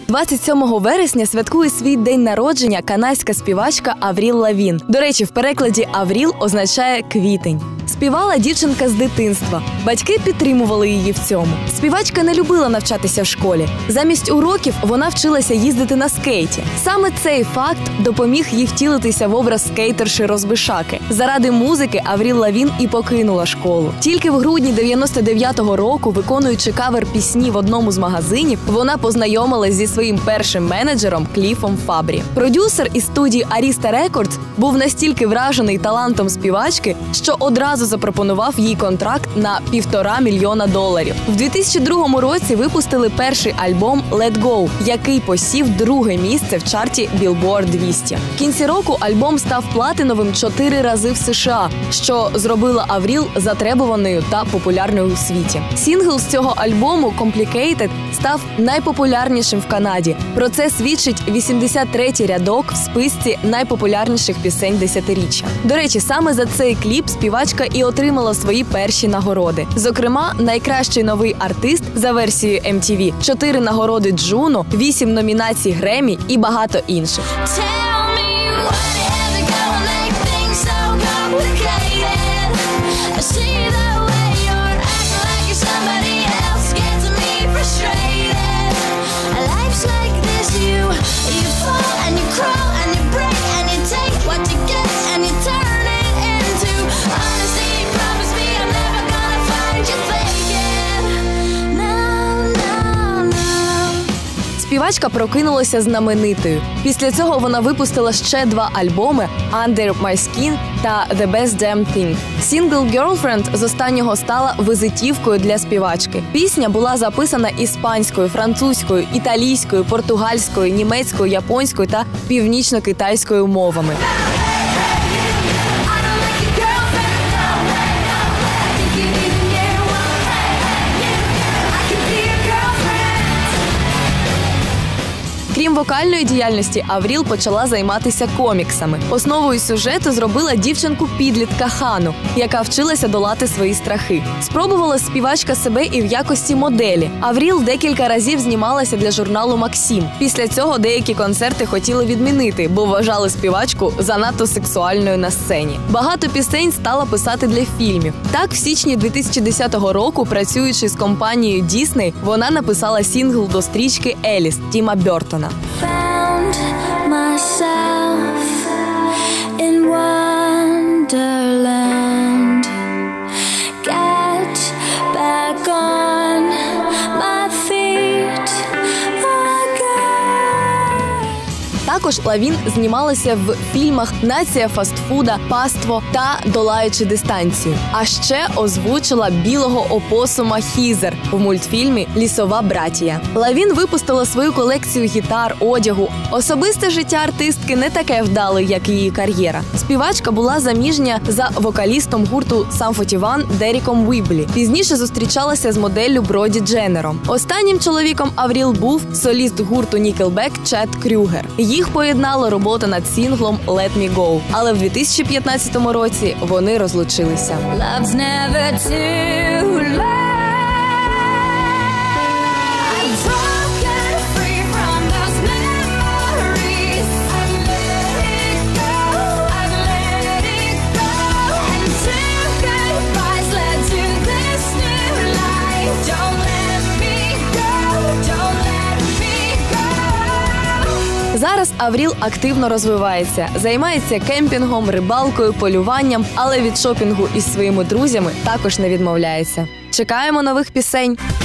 27 вересня святкує свій день народження канадська співачка Авріл Лавін. До речі, в перекладі «Авріл» означає «квітень». Співала дівчинка з дитинства. Батьки підтримували її в цьому. Співачка не любила навчатися в школі. Замість уроків вона вчилася їздити на скейті. Саме цей факт допоміг їй втілитися в образ скейтерші-розбишаки. Заради музики Авріл Лавін і покинула школу. Тільки в грудні 99-го року, виконуючи кавер пісні в одному з магазинів, вона познайомилась зі своїм першим менеджером Кліфом Фабрі. Продюсер із студії Arista Records був настільки вражений талантом співачки, що одразу запропонував їй контракт на $1,5 мільйона. В 2002 році випустили перший альбом «Let Go», який посів друге місце в чарті Billboard 200. В кінці року альбом став платиновим 4 рази в США, що зробило Авріл затребуваною та популярною у світі. Сінгл з цього альбому «Complicated» став найпопулярнішим в Канаді. Про це свідчить 83-й рядок в списці найпопулярніших пісень десятиріччя. До речі, саме за цей кліп співачка і отримала свої перші нагороди. Зокрема, найкращий новий артист за версією MTV, 4 нагороди Джуно, 8 номінацій Греммі і багато інших. Співачка прокинулася знаменитою. Після цього вона випустила ще 2 альбоми «Under My Skin» та «The Best Damn Thing». Сінгл «Girlfriend» з останнього стала визитівкою для співачки. Пісня була записана іспанською, французькою, італійською, португальською, німецькою, японською та північно-китайською мовами. Крім вокальної діяльності, Авріл почала займатися коміксами. Основою сюжету зробила дівчинку-підлітка Хану, яка вчилася долати свої страхи. Спробувала співачка себе і в якості моделі. Авріл декілька разів знімалася для журналу «Максим». Після цього деякі концерти хотіли відмінити, бо вважали співачку занадто сексуальною на сцені. Багато пісень стала писати для фільмів. Так, в січні 2010 року, працюючи з компанією Disney, вона написала сінгл до стрічки «Еліс» Тіма Бертона. Found myself in wonderland. Get back on my feet again. Також Лавін знімалася в фільмах «Нація фастфуда», «Паство» та «Долаючи дистанцію». А ще озвучила білого опосума Хізер в мультфільмі «Лісова братія». Лавін випустила свою колекцію гітар, одягу. Особисте життя артистки не таке вдале, як її кар'єра. Співачка була заміжня за вокалістом гурту Sum 41 Деріком Уіблі. Пізніше зустрічалася з моделлю Броді Дженнером. Останнім чоловіком Авріл був соліст гурту Nickelback Чет Крюгер. Їх поєднала робота над сінглом «Let Me Go». Але в 2015 році вони розлучилися. Love's never too late. I'm broken free from those memories. I let it go. I let it go. And two goodbyes led to this new life. Don't let me go. Don't let me go. Зараз Авріл активно розвивається, займається кемпінгом, рибалкою, полюванням, але від шопінгу із своїми друзями також не відмовляється. Чекаємо нових пісень!